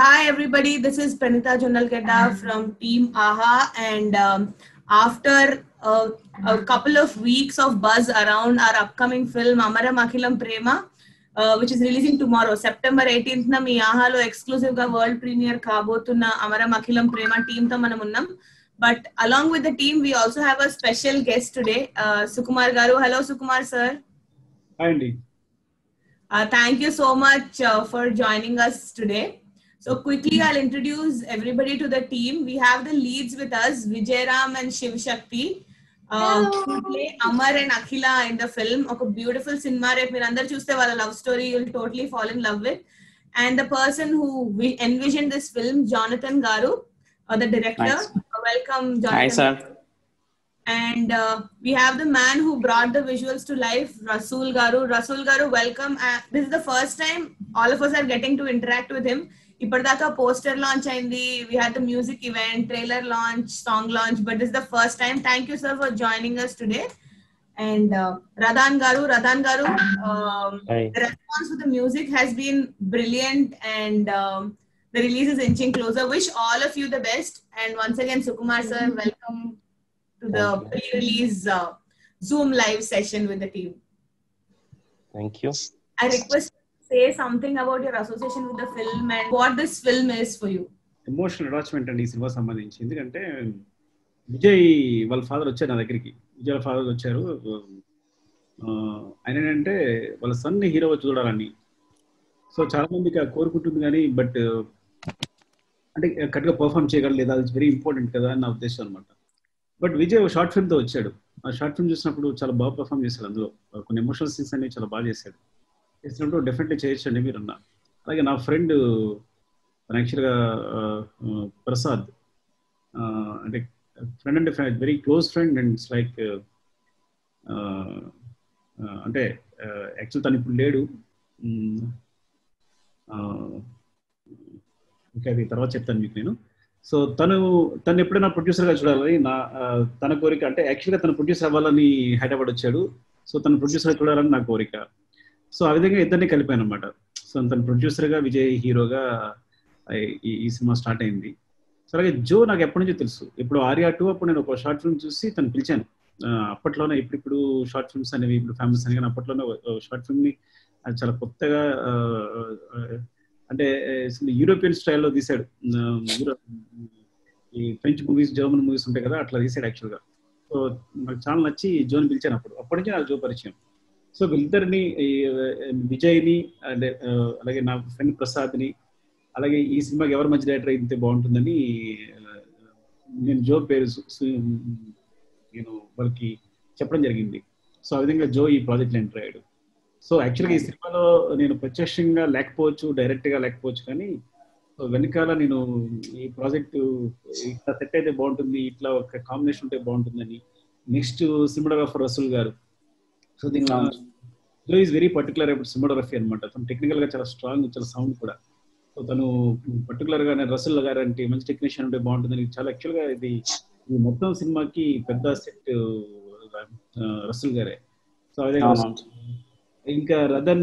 Hi everybody, this is Pranita Jonalgedda from Team AHA, and after a couple of weeks of buzz around our upcoming film Amaram Akhilam Prema, which is releasing tomorrow, September 18th na మీ ఆహాలో exclusive గా world premiere కాబోతున్న Amaram Akhilam Prema team తో మనం ఉన్నాం. But along with the team, we also have a special guest today, Sukumar Garu. Hello Sukumar sir. Hi Andy. Thank you so much for joining us today. So quickly, I'll introduce everybody to the team. We have the leads with us, Vijay Ram and Shiv Shakti. Who play Amar and Akhila in the film. A beautiful cinema. If you andar chuste wala love story, you'll totally fall in love with. And the person who envisioned this film, Jonathan Garu, the director. Nice. Welcome, Jonathan. Hi, sir. And we have the man who brought the visuals to life, Rasool Garu. Rasool Garu, welcome. This is the first time all of us are getting to interact with him. Ippadaka poster launch ayindi, we had the music event, trailer launch, song launch, but this is the first time. Thank you sir for joining us today. And Radhan Garu, the response to the music has been brilliant, and the release is inching closer. Wish all of you the best. And once again, Sukumar sir, welcome to the pre-release Zoom live session with the team. Thank you. I request say something about your association with the film and what this film is for you. Emotional attachment అండి ఈ cinema సంబంధించి. ఎందుకంటే విజయ్ వాళ్ళ father వచ్చారు నా దగ్గరికి. విజయ్ వాళ్ళ father వచ్చారు. ఆయన ఏంటంటే వాళ్ళ సన్ని హీరో చూడాలని. సో చాలా మందికి కోరుకుంటుంది కానీ బట్ అంటే కరెక్ట్గా పర్ఫామ్ చేయగలరు లేదా, అది వెరీ ఇంపార్టెంట్ కదా అని నా ఉద్దేశం అనమాట. బట్ విజయ్ ఒక షార్ట్ ఫిల్మ్తో వచ్చాడు. ఆ షార్ట్ ఫిల్మ్ చూసినప్పుడు చాలా బాగా పర్ఫామ్ చేశాడు. అందులో కొన్ని ఎమోషనల్ సీన్స్ అనేవి చాలా బాగా చేశాడు. చేసినప్పుడు డెఫినెట్లీ చేయొచ్చండి మీరు అన్న. అలాగే నా ఫ్రెండ్ యాక్చువల్గా ప్రసాద్, అంటే ఫ్రెండ్ అంటే very close friend, and it's like అంటే యాక్చువల్ తను ఇప్పుడు లేడు. ఇంకా అది తర్వాత చెప్తాను మీకు నేను. సో తను ఎప్పుడైనా ప్రొడ్యూసర్గా చూడాలని తన కోరిక. అంటే యాక్చువల్గా తను ప్రొడ్యూసర్ అవ్వాలని హైదరాబాద్ వచ్చాడు. సో తను ప్రొడ్యూసర్గా చూడాలని నా కోరిక. సో ఆ విధంగా ఇద్దరిని కలిపాను అనమాట. సో తను ప్రొడ్యూసర్గా, విజయ్ హీరోగా ఈ సినిమా స్టార్ట్ అయింది. సో అలాగే జో నాకు ఎప్పటి నుంచో తెలుసు. ఇప్పుడు ఆర్యా 2 అప్పుడు నేను ఒక షార్ట్ ఫిల్మ్ చూసి తను పిలిచాను. అప్పట్లోనే ఇప్పుడు షార్ట్ ఫిల్మ్స్ అనేవి ఇప్పుడు ఫేమస్ అని, కానీ అప్పట్లోనే షార్ట్ ఫిల్మ్ని చాలా కొత్తగా అంటే యూరోపియన్ స్టైల్లో తీశాడు. ఈ ఫ్రెంచ్ మూవీస్, జర్మన్ మూవీస్ ఉంటాయి కదా, అట్లా తీశాడు యాక్చువల్గా. సో నాకు చాలా నచ్చి జోని పిలిచాను. అప్పటి నుంచి నాకు జో పరిచయం. సో వీళ్ళిద్దరిని, విజయ్ని అంటే అలాగే నా ఫ్రెండ్ ప్రసాద్ని, అలాగే ఈ సినిమాకి ఎవరు మంచి డైరెక్టర్ అయితే బాగుంటుందని నేను జో పేరు నేను వాళ్ళకి చెప్పడం జరిగింది. సో ఆ విధంగా జో ఈ ప్రాజెక్ట్లో ఎంటర్ అయ్యాడు. సో యాక్చువల్గా ఈ సినిమాలో నేను ప్రత్యక్షంగా లేకపోవచ్చు, డైరెక్ట్గా లేకపోవచ్చు, కానీ వెనకాల నేను ఈ ప్రాజెక్టు ఇట్లా సెట్ అయితే బాగుంటుంది, ఇట్లా ఒక కాంబినేషన్ ఉంటే బాగుంటుందని. Next cinematographer Rasool garu. So దీనిలో జో is very particular about cinematography అనమాట. తను టెక్నికల్గా చాలా స్ట్రాంగ్, చాలా సౌండ్ కూడా. సో తను పర్టికులర్గా రసూల్ గారు అంటే మంచి టెక్నీషియన్ ఉంటే బాగుంటుందని చాలా యాక్చువల్గా ఇది మొత్తం సినిమాకి పెద్ద సెట్ రసూల్ గారే. సో అదే ఇంకా రదన్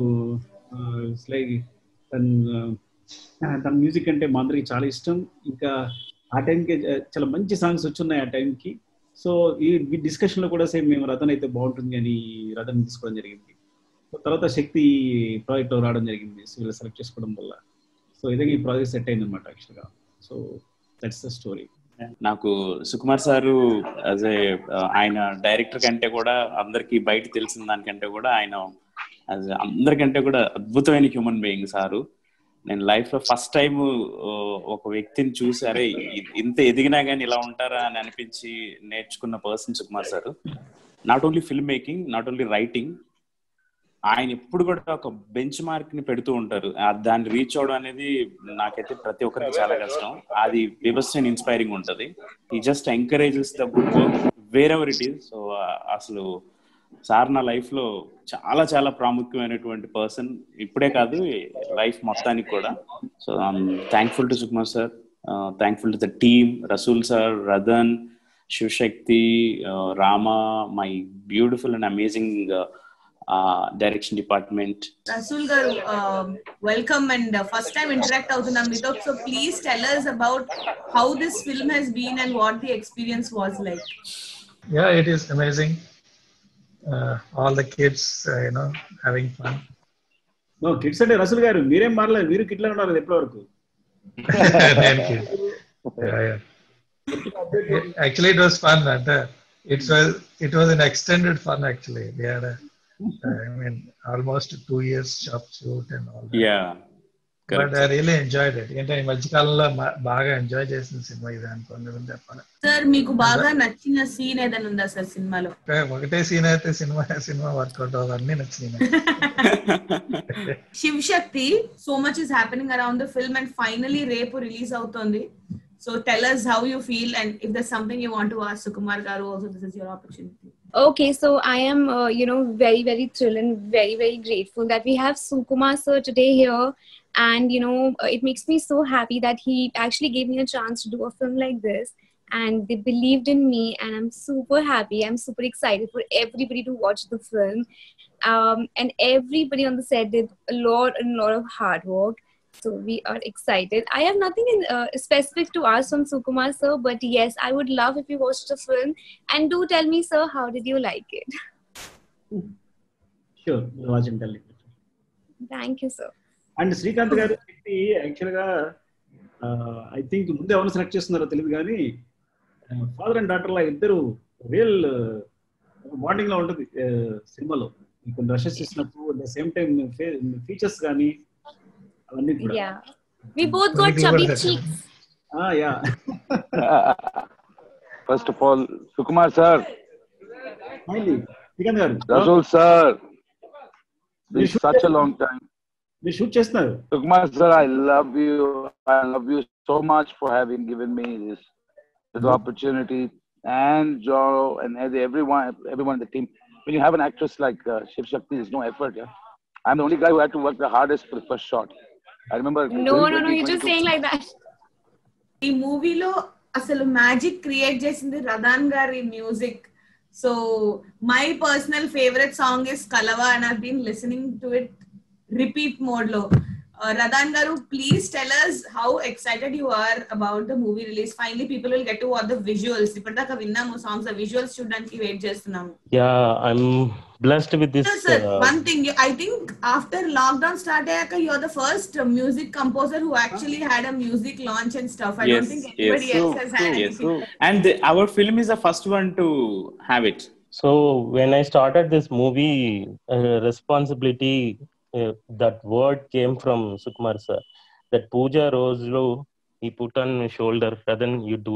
తన మ్యూజిక్ అంటే మా అందరికి చాలా ఇష్టం. ఇంకా ఆ టైంకి చాలా మంచి సాంగ్స్ వచ్చున్నాయి ఆ టైంకి. సో ఈ డిస్కషన్లో కూడా సేమ్ మేము రతన్ అయితే బాగుంటుంది అని రతన్ తీసుకోవడం జరిగింది. సో తర్వాత శక్తి ప్రాజెక్ట్లో రావడం జరిగింది. సో వీళ్ళు సెలెక్ట్ చేసుకోవడం వల్ల సో ఇదే ఈ ప్రాజెక్ట్ సెట్ అయింది అనమాట యాక్చువల్గా. So that's the story. నాకు సుకుమార్ సారు యాజ్ ఏ ఆయన డైరెక్టర్ కంటే కూడా అందరికి బయట తెలిసిన దానికంటే కూడా ఆయన అందరికంటే కూడా అద్భుతమైన హ్యూమన్ బీయింగ్ సారు. నేను లైఫ్ లో ఫస్ట్ టైం ఒక వ్యక్తిని చూసి అరే ఇంత ఎదిగినా కానీ ఇలా ఉంటారా అని అనిపించి నేర్చుకున్న person Sukumar sir. Not only film making, not only writing, ఆయన ఎప్పుడు కూడా ఒక బెంచ్ మార్క్ ని పెడుతూ ఉంటారు. దాన్ని రీచ్ అవడం అనేది నాకైతే ప్రతి ఒక్కరికి చాలా కష్టం. అది బీభత్సమైన ఇన్స్పైరింగ్ ఉంటుంది. He just encourages the good work wherever it is. So అసలు సార్ నా లైఫ్ లో చాలా చాలా ప్రాముఖ్యమైనటువంటి పర్సన్, ఇప్పుడే కాదు లైఫ్ మొత్తానికి కూడా. So I'm thankful to Sukumar sir, thankful to the team, Rasool sir, Radhan, Shivashakti, Rama, my beautiful and amazing direction department. Rasool garu, welcome and first time interact avutunnam meeto, so please tell us about how this film has been and what the experience was like. Yeah, it is amazing. All the kids, having fun. No, kids అంటే రసూల్ గారు మీరేం మారలేదు, మీరు కిట్లా ఉన్నారు ఎప్పటి వరకు. Yeah. Actually, it was fun, and it was an extended fun. Actually, we had almost 2 years shop shoot and all that. Yeah, but I really enjoyed it. ఏంటంటే ఈ మధ్య కాలంలో బాగా ఎంజాయ్ చేసిన సినిమా ఇది అనుకోని చెప్పాలి. సార్ మీకు బాగా నచ్చిన సీన్ ఏదైనా ఉందా సార్ సినిమాలో? ఒకటే సీన్ అయితే సినిమా వర్కౌట్ అవ్వదు, అన్ని నచ్చినాయి. Shiv Shakti, so much is happening around the film and finally రేపు రిలీజ్ అవుతోంది. So tell us how you feel, and if there's something you want to ask Sukumar garu also, this is your opportunity. Okay, so I am very, very thrilled and very, very grateful that we have Sukumar sir today here, and it makes me so happy that he actually gave me a chance to do a film like this, and they believed in me, and I'm super happy. I'm super excited for everybody to watch the film, and everybody on the set did a lot of hard work. So we are excited. I have nothing specific to ask from Sukumar sir, but yes, I would love if you watched the film, and do tell me, sir, how did you like it? Sure, watching tell you. Thank you, sir. And Srikanth garu actual గా I think ముందే ఎవరు select చేస్తున్నారో తెలియదు కానీ father and daughter లా ఇద్దరు real bonding లో ఉంటుంది సినిమాలో. కొన్ని రషెస్ ఇచ్చినప్పుడు at the same time features కానీ అవన్నీ కూడా. Yeah, we both got chubby cheeks. Yeah. First of all, Sukumar sir, Srikanth గారు, Rasool sir, it's been such a long time. మీరు షూట్ చేస్తున్నారు. Sukumar sir, I love you so much for having given me this opportunity, and Joro and everyone in the team. When you have an actress like Shiv Shakti, there's no effort. Yeah, I'm the only guy who had to work the hardest for the first shot. I remember. No, you're just saying like that. ఈ మూవీలో అసలు magic create చేసింది రదాన్ గారి music. So my personal favourite song is Kalava, and I been listening to it repeat mode లో. Radhan garu, please tell us how excited you are about the movie release. Finally people will get to watch the visuals. ఇప్పటిదాకా విన్నాము songs, ఆ visuals చూడడానికి wait చేస్తున్నాము. Yeah, I'm blessed with this. Sir, one thing, I think after lockdown start ayaka, you're the first music composer who actually had a music launch and stuff. I don't think anybody else has had anything. And our film is the first one to have it. So when I started this movie, responsibility, that word came from Sukumar sir. That Pooja Rose lo he put on my shoulder, Radan,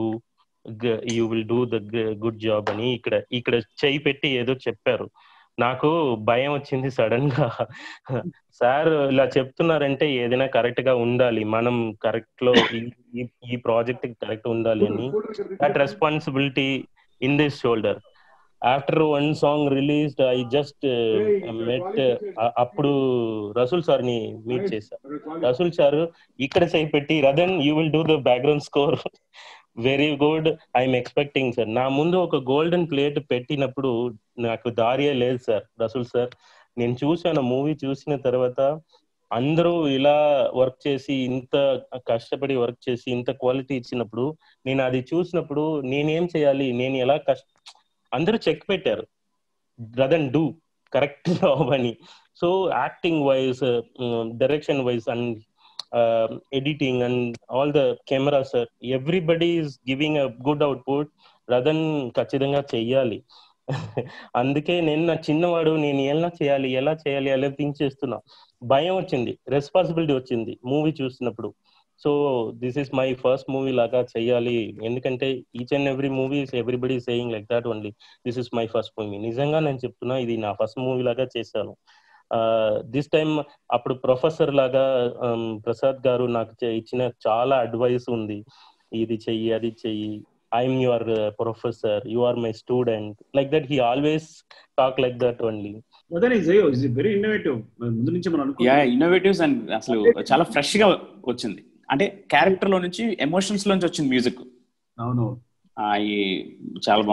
you will do the good job అని ఇక్కడ చేయి పెట్టి ఏదో చెప్పారు. నాకు భయం వచ్చింది sudden గా. సార్ ఇలా చెప్తున్నారంటే ఏదైనా కరెక్ట్ గా ఉండాలి, మనం కరెక్ట్ లో ఈ ప్రాజెక్ట్ కరెక్ట్ ఉండాలి అని. That responsibility in this shoulder. After one song released, I just met అప్పుడు రసూల్ సార్ ని మీట్ చేశా. రసూల్ సార్ ఇక్కడ చేయి పెట్టి, Radhan you will do the background score, very good, I'm expecting sir. నా ముందు ఒక గోల్డెన్ ప్లేట్ పెట్టినప్పుడు నాకు దారియే లేదు సార్. రసూల్ సార్, నేను చూసాను మూవీ చూసిన తర్వాత అందరూ ఇలా వర్క్ చేసి, ఇంత కష్టపడి వర్క్ చేసి ఇంత క్వాలిటీ ఇచ్చినప్పుడు, నేను అది చూసినప్పుడు నేనేం చేయాలి, నేను ఎలా అందరూ చెక్ పెట్టారు, రదన్ డూ కరెక్ట్ జాబ్ అని. So acting wise, direction wise and editing and all the camera sir, everybody is giving a good output. Radhan ఖచ్చితంగా చెయ్యాలి. అందుకే నేను నా చిన్నవాడు, నేను ఎలా చేయాలి అలా థింక్ చేస్తున్నా. భయం వచ్చింది, రెస్పాన్సిబిలిటీ వచ్చింది మూవీ చూసినప్పుడు. So this is my first movie లాగా చెయ్యాలి. ఎందుకంటే each and every movie everybody saying like that only. This is my first movie. నిజంగా నేను చెప్తున్నా, ఇది నా ఫస్ట్ మూవీ లాగా చేశాను. దిస్ టైమ్ అప్పుడు ప్రొఫెసర్ లాగా ప్రసాద్ గారు నాకు ఇచ్చిన చాలా అడ్వైస్ ఉంది, ఇది చెయ్యి, అది చెయ్యి, I'm your professor, you are my student, like that he always talk like that only. Innovatives and అసలు చాలా ఫ్రెష్ గా వచ్చింది. అంటే క్యారెక్టర్ లో నుంచి, ఎమోషన్స్ లోంచి వచ్చింది మ్యూజిక్. అవును, చాలా బాగుంది సార్.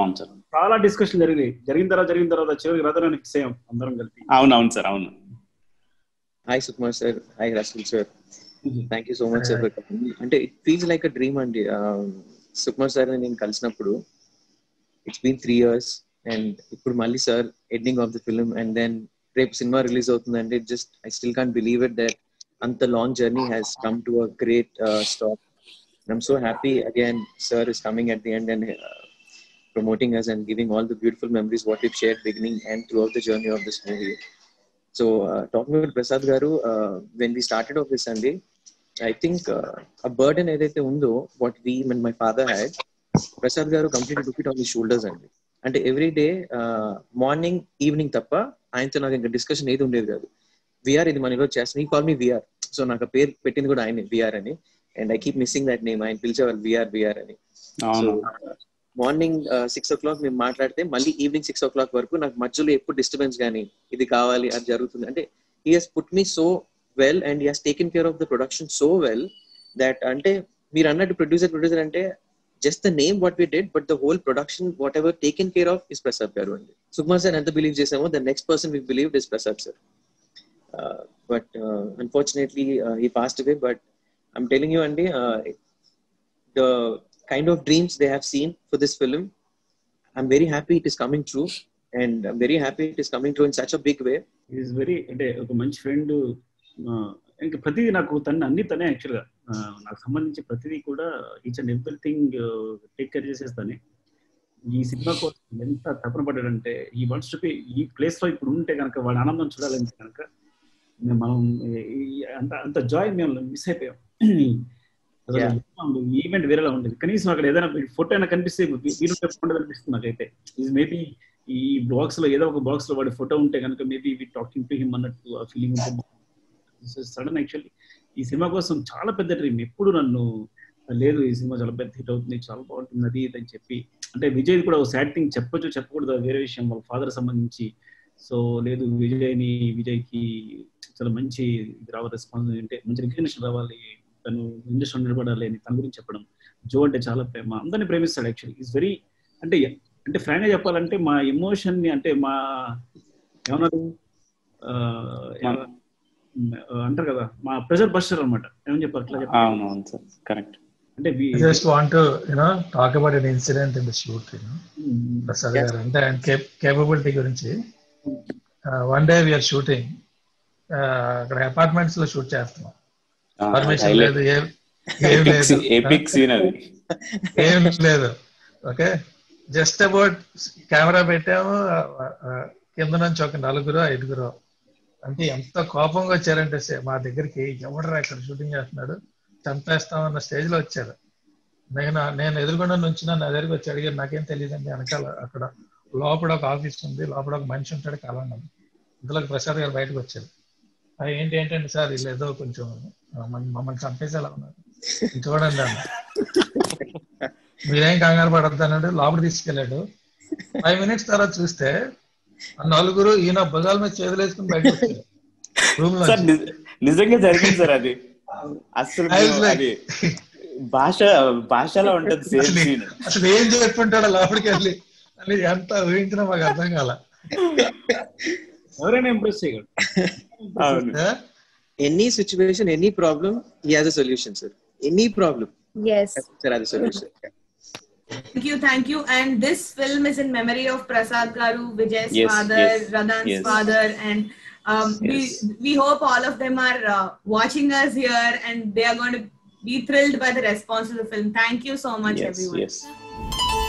చాలా డిస్కషన్ జరిగిన తర్వాత చివరికి రథనాన్ని ఫిక్స్ అయ్యాం అందరం కలిపి. అవును సార్, అవును. Hi Sukumar sir, hi Rasool sir, thank you so much sir. అంటే it feels like a dream అండి. సుకుమార్ సార్ నేను కలిసినప్పుడు ఇట్స్ బీన్ 3 years అండ్ ఇప్పుడు మళ్ళీ sir ending of the film and then రేపు సినిమా రిలీజ్ అవుతుందంటే just I still can't believe it that అంత long journey has come to a great stop. I'm so happy again sir is coming at the end and promoting us and giving all the beautiful memories what we've shared beginning and throughout the journey of this movie. So talking about Prasad garu, when we started off this Sunday, I think a burden edaithe undo what we and my father had, Prasad garu completely took it on his shoulders and every day morning evening tappa ayantho naku inga discussion edu undedi kaadu. VR idi manilo chestani, he called me VR, so naku a పేరు పెట్టింది కూడా ఆయనే VR అని. And I keep missing that name. ఆయన పిలిచేవాళ్ళు VR అని. So morning 6 o'clock మేము మాట్లాడితే మళ్ళీ ఈవినింగ్ 6 o'clock వరకు నాకు మధ్యలో ఎప్పుడు డిస్టర్బెన్స్ కానీ ఇది కావాలి అది జరుగుతుంది. అంటే he has put me so well and he has taken care of the production so well that అంటే మీరు అన్నట్టు ప్రొడ్యూసర్ అంటే just the name what we did, but the whole production whatever taken care of is Prasad garu అండి. Sukumar sir ఎంత believe చేసామో the next person we believed is Prasad sir. But unfortunately he passed away. But I'm telling you, Andy, the kind of dreams they have seen for this film, I'm very happy it is coming true, and I'm very happy it is coming true in such a big way. He is very అంటే ఒక మంచి friend. ఇంకా ప్రతిదీ నాకు అన్ని తనే యాక్చువల్గా నాకు సంబంధించి ప్రతిదీ కూడా each and everything take care చేసేస్తానే. ఈ సినిమా కోసం ఎంత తపన పడ్డాడంటే ఈ వాంట్స్ టు బి ఈ ప్లేస్ లో ఇప్పుడు ఉంటే కనుక వాడి ఆనందం చూడాలంటే కనుక మనం అంత జాయ్ మేము మిస్ అయిపోయాం. ఈవెంట్ వేరేలా ఉండేది. కనీసం అక్కడ ఏదైనా ఫోటో అయినా కనిపిస్తే వీరు అనిపిస్తుంది నాకైతే. మేబీ ఈ బాక్స్ లో ఏదో ఒక బాక్స్ లో వాడి ఫోటో ఉంటే కనుక maybe we talking to him అన్నట్టు ఆ ఫీలింగ్ ఉంటుంది. సడన్ యాక్చువల్లీ ఈ సినిమా కోసం చాలా పెద్ద డ్రీమ్. ఎప్పుడు నన్ను లేదు ఈ సినిమా చాలా పెద్ద హిట్ అవుతుంది, చాలా బాగుంటుంది అది ఇది అని చెప్పి, అంటే విజయ్ కూడా ఒక సాడ్ థింగ్ చెప్పొచ్చు చెప్పకూడదు వేరే విషయం వాళ్ళ ఫాదర్ సంబంధించి. సో లేదు విజయ్కి చాలా మంచి ఇది రావాలి, రెస్పాన్స్ అంటే మంచి రికగ్నిషన్ రావాలి, తను ఇండస్ట్రీ నిలబడాలి అని తన గురించి చెప్పడం. జో అంటే చాలా ప్రేమ, అందరినీ ప్రేమిస్తాడు యాక్చువల్లీ. ఈజ్ వెరీ అంటే ఫ్రాంక్ గా చెప్పాలంటే మా ఎమోషన్ ని అంటే మా ఏమన్నారు అంటారు కదా మా ప్రెజర్ బస్టర్ అనమాట. ఏమని చెప్పారు అట్లా చెప్పారు. అంటే I just want to talk about an incident in the shoot. Prasad garu అంటే and capability గురించి. One day we are shooting, అక్కడ అపార్ట్మెంట్స్ లో షూట్ చేస్తున్నాం. పర్మిషన్ లేదు, ఏం లేదు. ఓకే, జస్ట్ అబౌట్ కెమెరా పెట్టాము, కింద నుంచి ఒక 4-5 అంటే ఎంత కోపంగా వచ్చారంటే మా దగ్గరికి, ఎవడరా ఇక్కడ షూటింగ్ చేస్తున్నాడు చంపేస్తామన్న స్టేజ్ లో వచ్చారు. నేను ఎదురుకుండా నుంచి నా దగ్గరికి వచ్చి అడిగారు, నాకేం తెలియదండి వెనకాల అక్కడ లోపల ఒక ఆఫీస్ ఉంది, లోపల ఒక మనిషి ఉంటాడు కాలం. ఇందులోకి ప్రసాద్ గారు బయటకు వచ్చారు. ఏంటంటే సార్ వీళ్ళు ఏదో కొంచెం మమ్మల్ని చంపేసేలా ఉన్నారు చూడండి అన్న. మీరేం కంగారు పడద్దు అన్నాడు, లోపల తీసుకెళ్ళాడు. 5 minutes తర్వాత చూస్తే 4 ఈయన భుజాల మీద చేతులు వేసుకుని బయటకు వచ్చారు రూమ్ లో. నిజంగా జరిగింది సార్ అది. అసలు భాషలో ఉంటుంది. అసలు ఏం చెప్పుంటాడో లోపలికి వెళ్ళి అని ఎంత ఊహించినా మాకు అర్థం కాల. ఎవరైనా ఇంప్రెస్ చేయగలరు. Any situation, any problem, he has a solution, sir. Any problem, yes, sir has a solution. Thank you. And this film is in memory of Prasad garu, Vijay's father, Radhan's father, and we hope all of them are watching us here and they are going to be thrilled by the response to the film. Thank you so much, everyone.